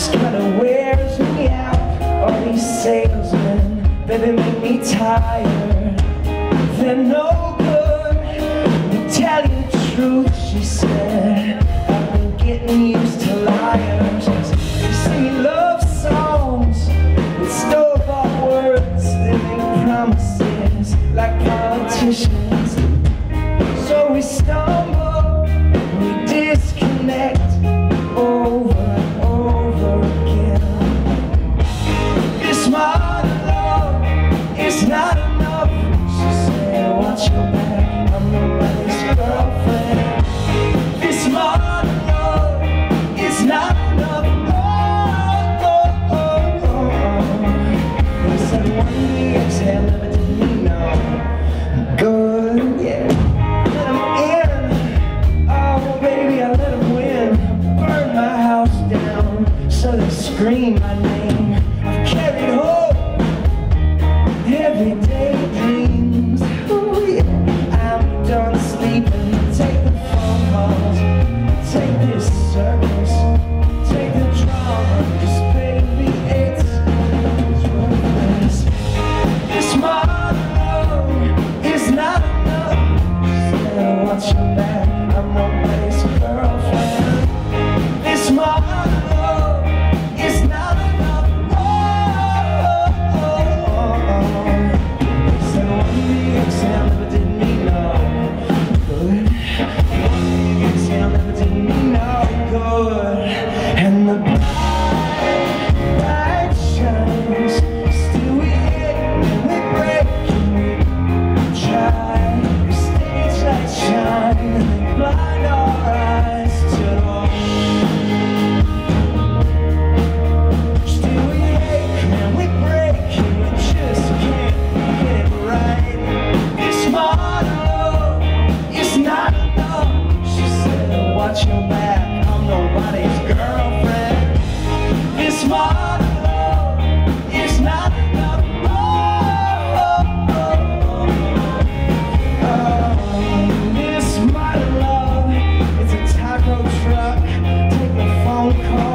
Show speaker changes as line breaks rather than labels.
just kinda wears me out. All these salesmen, baby, make me tired. They're no good, to tell you the truth, she said. I've been getting used to liars. They sing love songs with store-bought words. They make promises like politicians. So we stumble, we disconnect over and over again. This modern love is not enough, she said. Watch your back, I'm nobody's girlfriend. This modern love is not enough. Oh, oh, oh, oh. They said one day exhale, never did me no good, yeah. Let 'em in, oh baby, I let 'em win. Burn my house down, so they scream my name. I've carried hope, everyday dreams. Oh yeah, I'm done sleeping. Take the phone calls, take this circus, take the drama, 'cause baby it's worthless. This modern love is not enough. So watch your back, I'm nobody's girlfriend. This modern love is not enough. Oh, oh, oh, oh. So one big exhale never did me no good. One big exhale never did me no good. And the bright shines, still we hit and we break and we try. The stage lights shine and they blind our eyes to it all. Still we ache and we break and we just can't get it right. This modern love is not enough, she said. Watch your back, I'm nobody's girlfriend. This modern love is not enough. Oh, oh, oh, oh, oh. This modern love is a taco truck. Take the phone call.